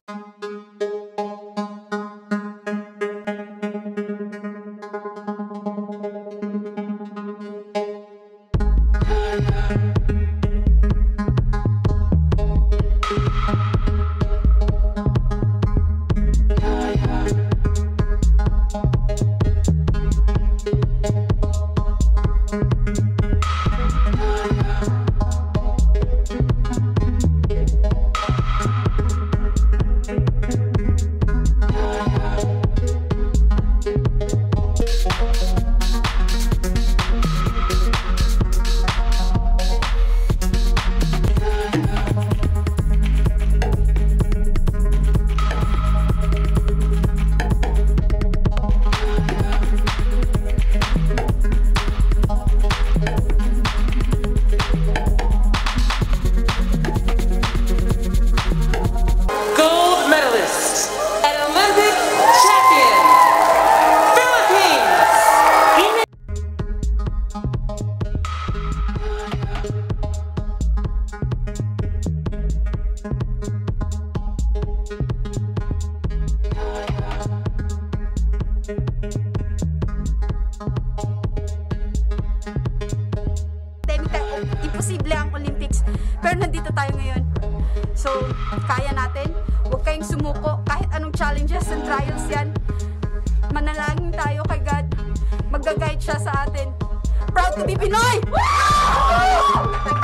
Imposible ang Olympics, pero nandito tayo ngayon. So, kaya natin. Huwag kayong sumuko kahit anong challenges and trials yan. Manalangin tayo kay God. Mag-guide siya sa atin. Proud to be Pinoy!